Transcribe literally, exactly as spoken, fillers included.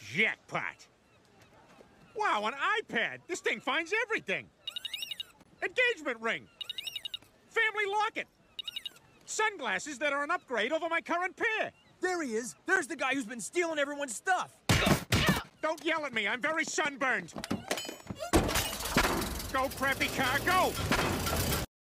Jackpot. Wow, an iPad. This thing finds everything. Engagement ring. Family locket. Sunglasses that are an upgrade over my current pair. There he is. There's the guy who's been stealing everyone's stuff. Don't yell at me. I'm very sunburned. Go, crappy car, go!